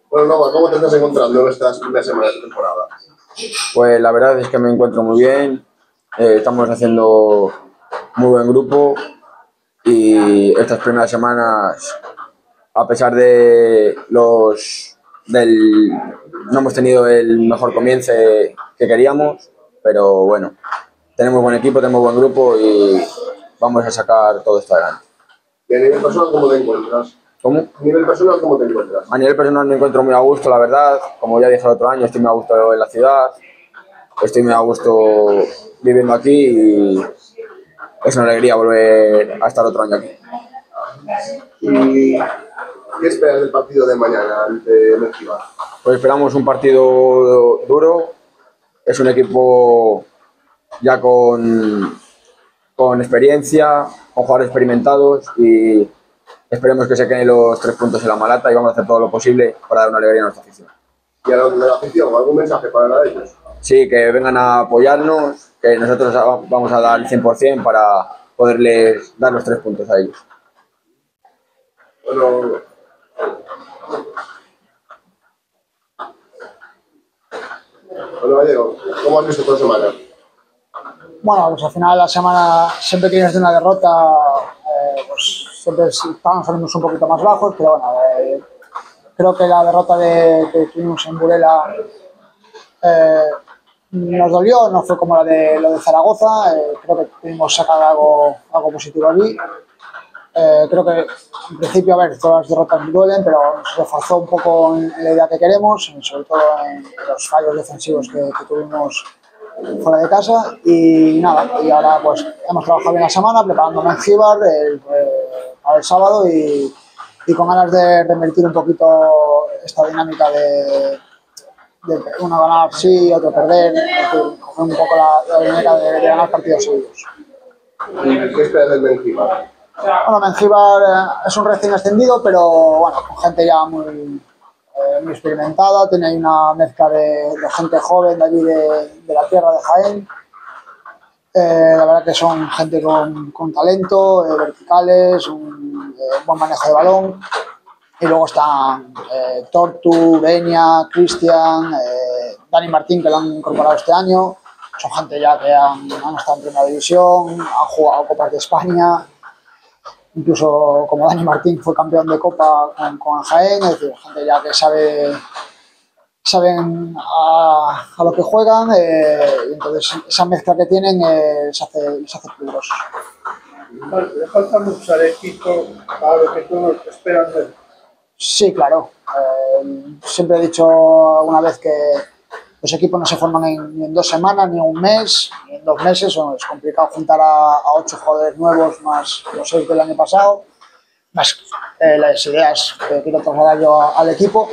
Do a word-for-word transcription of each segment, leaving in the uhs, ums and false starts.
Bueno, Nova, ¿cómo te estás encontrando en estas primeras semanas de temporada? Pues la verdad es que me encuentro muy bien, eh, estamos haciendo muy buen grupo y estas primeras semanas, a pesar de los del no hemos tenido el mejor comienzo que queríamos, pero bueno, tenemos buen equipo, tenemos buen grupo y vamos a sacar todo esto adelante. ¿Y a nivel personal cómo te encuentras? ¿Cómo? ¿A nivel personal cómo te encuentras? A nivel personal me encuentro muy a gusto, la verdad. Como ya dije el otro año, estoy muy a gusto en la ciudad, estoy muy a gusto viviendo aquí y es una alegría volver a estar otro año aquí. ¿Y qué esperas del partido de mañana ante Mengíbar? Pues esperamos un partido duro, es un equipo ya con, con experiencia, con jugadores experimentados y esperemos que se queden los tres puntos en la malata y vamos a hacer todo lo posible para dar una alegría a nuestra afición. ¿Y a los de la afición, algún mensaje para ellos? Sí, que vengan a apoyarnos, que nosotros vamos a dar el cien por cien para poderles dar los tres puntos a ellos. Bueno, bueno Gallego, ¿cómo has visto toda la semana? Bueno, pues al final la semana, siempre que vienes de una derrota, eh, pues siempre estamos un poquito más bajos, pero bueno, eh, creo que la derrota de, que tuvimos en Burela eh, nos dolió, no fue como la de, lo de Zaragoza, eh, creo que pudimos sacar algo, algo positivo allí. Eh, creo que en principio, a ver, todas las derrotas me duelen, pero nos reforzó un poco en, en la idea que queremos, sobre todo en los fallos defensivos que, que tuvimos fuera de casa y nada, y ahora pues hemos trabajado bien la semana preparando Mengíbar el, eh, para el sábado y, y con ganas de revertir un poquito esta dinámica de, de uno ganar sí, otro perder, es decir, coger un poco la, la dinámica de, de ganar partidos seguidos. ¿Y qué esperas del Mengíbar? Bueno, Mengíbar eh, es un recién ascendido, pero bueno, con gente ya muy Eh, muy experimentada, tiene ahí una mezcla de, de gente joven de allí de, de la tierra de Jaén. Eh, la verdad que son gente con, con talento, eh, verticales, un eh, buen manejo de balón. Y luego están eh, Tortu, Beña, Cristian, eh, Dani Martín, que lo han incorporado este año. Son gente ya que han, han estado en primera división, han jugado Copas de España. Incluso como Dani Martín fue campeón de Copa con, con Jaén, es decir, gente ya que sabe saben a, a lo que juegan, eh, y entonces esa mezcla que tienen eh, se hace, se hace peligrosos. ¿Le falta mucho al equipo para lo que tú esperas ver? Sí, claro. Eh, siempre he dicho alguna vez que los equipos no se forman en, ni en dos semanas, ni en un mes, ni en dos meses. Es complicado juntar a, a ocho jugadores nuevos más los seis del año pasado, más eh, las ideas que quiero trasladar yo a, al equipo.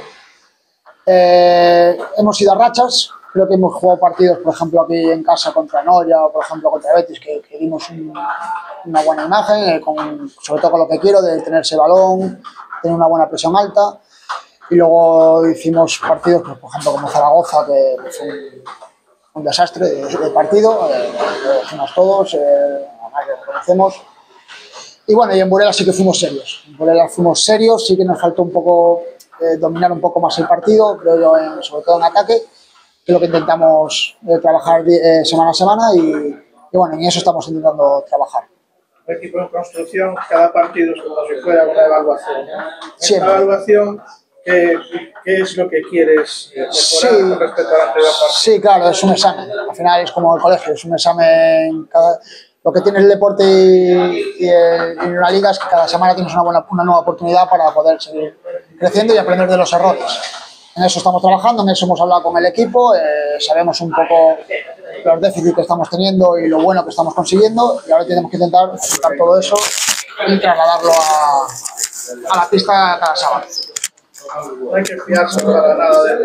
Eh, hemos ido a rachas, creo que hemos jugado partidos, por ejemplo, aquí en casa contra Noya o, por ejemplo, contra Betis, que, que dimos un, una buena imagen, eh, con, sobre todo con lo que quiero, de tener ese balón, tener una buena presión alta. Y luego hicimos partidos, pues, por ejemplo, como Zaragoza, que fue un, un desastre de, de partido, eh, lo dijimos todos, eh, además lo reconocemos. Y bueno, y en Burela sí que fuimos serios. En Burela fuimos serios, sí que nos faltó un poco eh, dominar un poco más el partido, creo yo, en, sobre todo en ataque, que es lo que intentamos eh, trabajar eh, semana a semana y, y bueno, en eso estamos intentando trabajar. El equipo en construcción, cada partido es como si fuera una evaluación, ¿no? Siempre. Esta evaluación, ¿qué, ¿qué es lo que quieres mejorar Sí, con respecto a la anterior parte? sí, claro, es un examen. Al final es como el colegio, es un examen. Cada, lo que tiene el deporte y, y, el, y una liga es que cada semana tienes una, buena, una nueva oportunidad para poder seguir creciendo y aprender de los errores. En eso estamos trabajando, en eso hemos hablado con el equipo, eh, sabemos un poco los déficits que estamos teniendo y lo bueno que estamos consiguiendo, y ahora tenemos que intentar sacar todo eso y trasladarlo a, a la pista cada sábado. No hay que fiarse para nada de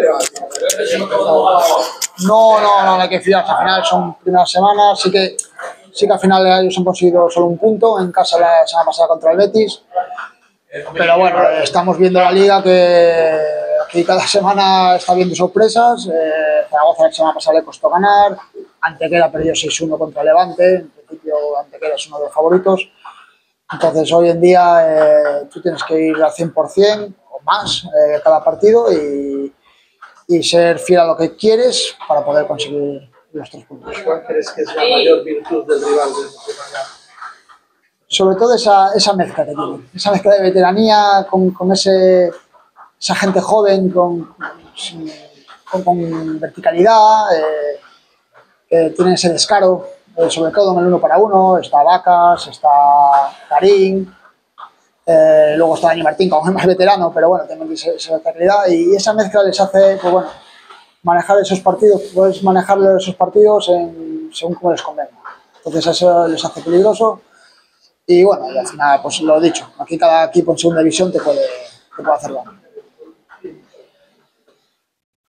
No, no, no, no hay que fiarse. Al final son primeras semanas, sí que, sí que al final ellos han conseguido solo un punto en casa la semana pasada contra el Betis. Pero bueno, estamos viendo la liga que aquí cada semana está viendo sorpresas. Eh, Zaragoza la semana pasada le costó ganar, Antequera perdió seis uno contra Levante, en principio Antequera es uno de los favoritos. Entonces hoy en día eh, tú tienes que ir al cien por cien, o más eh, cada partido y, y ser fiel a lo que quieres para poder conseguir los tres puntos. ¿Cuál crees que es la mayor virtud del rival de mañana? Sobre todo esa, esa mezcla que tienen, esa mezcla de veteranía con, con ese, esa gente joven, con, con, con verticalidad, eh, que tienen ese descaro, eh, sobre todo en el uno para uno. Está Vacas, está Karim, eh, luego está Dani Martín, como es más veterano, pero bueno, tienen esa, esa verticalidad y esa mezcla les hace, pues bueno, manejar esos partidos, puedes manejar esos partidos en, según como les convenga. Entonces eso les hace peligroso. Y bueno, y al final, pues lo he dicho, aquí cada equipo en segunda división te puede, te puede hacer daño.